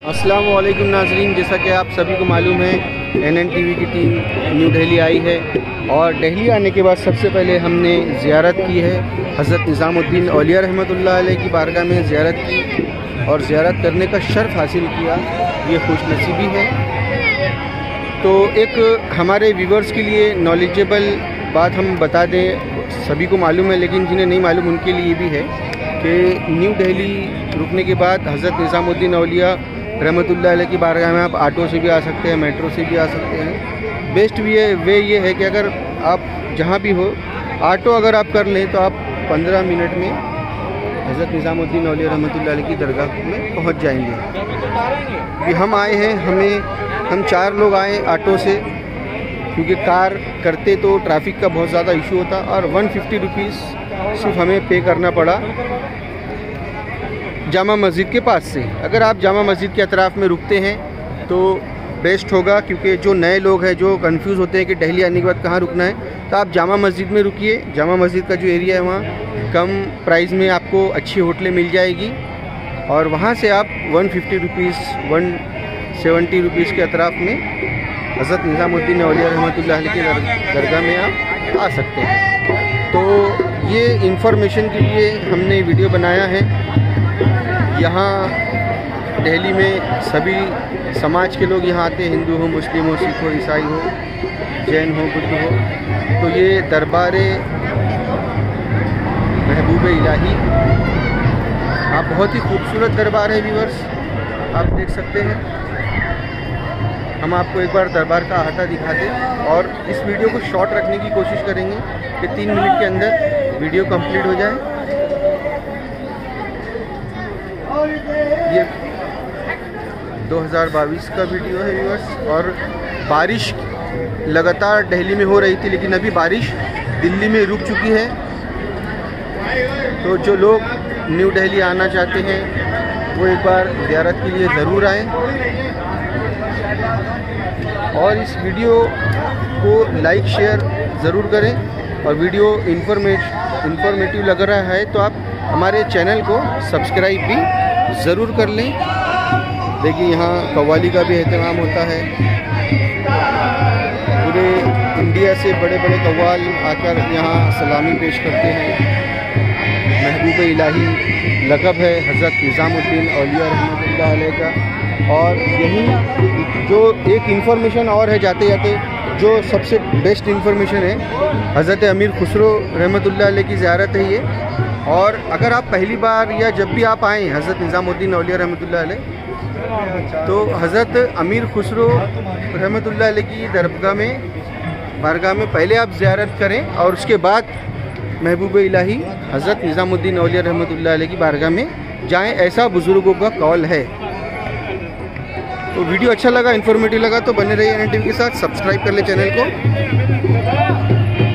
अस्सलाम वालेकुम नाज़रीन, जैसा कि आप सभी को मालूम है NNTV की टीम न्यू दिल्ली आई है और दिल्ली आने के बाद सबसे पहले हमने ज़ियारत की है हज़रत निज़ामुद्दीन औलिया रहमतुल्लाह अलैह की बारगाह में ज़ियारत की और ज़ियारत करने का शर्फ़ हासिल किया। ये खुशनसीबी है। तो एक हमारे व्यूवर्स के लिए नॉलेजेबल बात हम बता दें, सभी को मालूम है लेकिन जिन्हें नहीं मालूम उनके लिए भी है कि न्यू दिल्ली रुकने के बाद हज़रत निज़ामुद्दीन औलिया रहमतुल्लाह अलैह की बारगाह में आप ऑटो से भी आ सकते हैं, मेट्रो से भी आ सकते हैं। बेस्ट वे ये है कि अगर आप जहाँ भी हो ऑटो अगर आप कर लें तो आप 15 मिनट में हज़रत निज़ामुद्दीन औलिया रहमतुल्लाह अलैह की दरगाह में पहुँच जाएंगे। अभी हम आए हैं, हम 4 लोग आए ऑटो से, क्योंकि कार करते तो ट्रैफिक का बहुत ज़्यादा इशू होता और 150 रुपीज़ सिर्फ हमें पे करना पड़ा जामा मस्जिद के पास से। अगर आप जामा मस्जिद के अतराफ़ में रुकते हैं तो बेस्ट होगा, क्योंकि जो नए लोग हैं जो कंफ्यूज होते हैं कि दिल्ली आने के बाद कहाँ रुकना है, तो आप जामा मस्जिद में रुकिए। जामा मस्जिद का जो एरिया है वहाँ कम प्राइस में आपको अच्छी होटलें मिल जाएगी और वहाँ से आप 150 रुपीज़ 170 रुपीज़ के अतराफ़ में हज़रत निज़ामुद्दीन औलिया रहमतुल्लाह अलैह की दरगाह में आप आ सकते हैं। तो ये इंफॉर्मेशन के लिए हमने वीडियो बनाया है। यहाँ दिल्ली में सभी समाज के लोग यहाँ आते हैं, हिंदू हो, मुस्लिम हो, सिख हो, ईसाई हो, जैन हो, बुद्ध हो। तो ये दरबार महबूब इलाही आप बहुत ही खूबसूरत दरबार है व्यूअर्स, आप देख सकते हैं। हम आपको एक बार दरबार का अहाता दिखा दें और इस वीडियो को शॉर्ट रखने की कोशिश करेंगे कि 3 मिनट के अंदर वीडियो कंप्लीट हो जाए। ये 2022 का वीडियो है व्यूअर्स और बारिश लगातार दिल्ली में हो रही थी, लेकिन अभी बारिश दिल्ली में रुक चुकी है। तो जो लोग न्यू दिल्ली आना चाहते हैं वो एक बार ज़ियारत के लिए ज़रूर आएँ और इस वीडियो को लाइक शेयर ज़रूर करें और वीडियो इन्फॉर्मेटिव लग रहा है तो आप हमारे चैनल को सब्सक्राइब भी ज़रूर कर लें। देखिए यहाँ कव्वाली का भी एहतमाम होता है, पूरे इंडिया से बड़े बड़े कव्वाल आकर यहाँ सलामी पेश करते हैं। महबूब इलाही लक़ब है हज़रत निज़ामुद्दीन औलिया रहमतुल्लाह अलैह का। और यही जो एक इन्फॉर्मेशन और है जाते जाते, जो सबसे बेस्ट इन्फॉर्मेशन है, हज़रत अमीर खुसरो रहमतुल्लाह अलैह की ज़ियारत है ये। और अगर आप पहली बार या जब भी आप आएँ हज़रत निज़ामुद्दीन औलिया रहमतुल्लाह अलैह, तो हज़रत अमीर खुसरो रहमतुल्लाह अलैह की बारगाह में पहले आप ज़ियारत करें और उसके बाद महबूब इलाही हज़रत निज़ामुद्दीन औलिया रहमतुल्लाह अलैह की बारगाह में जाएं, ऐसा बुज़ुर्गों का कौल है। तो वीडियो अच्छा लगा, इन्फॉर्मेटिव लगा तो बने रहिए NNTV के साथ, सब्सक्राइब कर ले चैनल को।